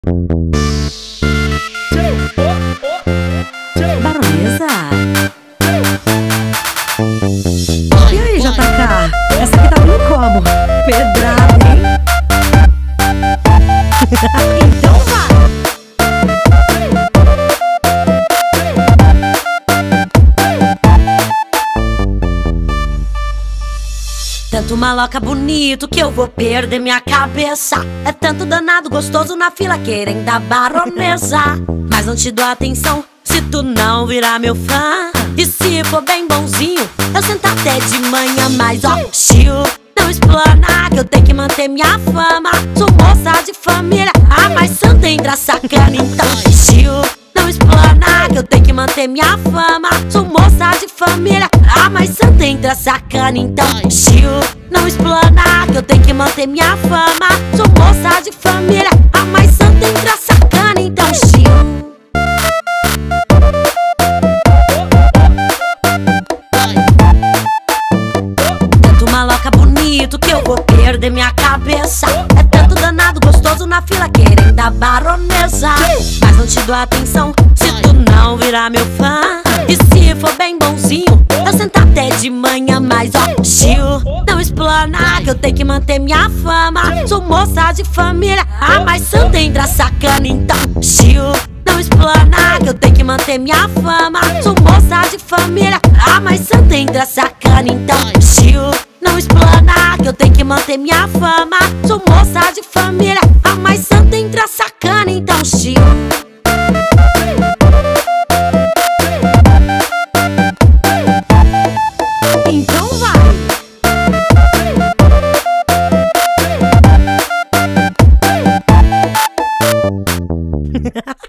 Baronesa? E aí, JK? Essa aqui tá vindo como? Pedrada, hein? Então vai! Tanto maloca bonito que eu vou perder minha cabeça. É tanto danado gostoso na fila querendo a baronesa. Mas não te dou atenção se tu não virar meu fã. E se for bem bonzinho, eu sento até de manhã. Mas ó, chiu, não explana que eu tenho que manter minha fama. Sou moça de família, a mais santa entra sacana. Então chiu, não explana que eu tenho que manter minha fama. Sou moça de família, a mais santa entra sacana. Então chiu, não explana que eu tenho que manter minha fama. Sou moça de família, a mais santa entra sacana. Então chiu. Maloca bonito que eu vou perder minha cabeça. É tanto danado gostoso na fila querendo a baronesa. Mas não te dou atenção se tu não virar meu fã. E se for bem bonzinho, eu sento até de manhã. Mas ó, chiu, não explana que eu tenho que manter minha fama. Sou moça de família, a mais santa entra sacana. Então chiu, não explana que eu tenho que manter minha fama. Sou moça de família, a mais santa entra sacana. Então chiu, não explana que eu tenho que manter minha fama. Sou moça de família, a mais santa entra sacana. Então chiu. Então vai.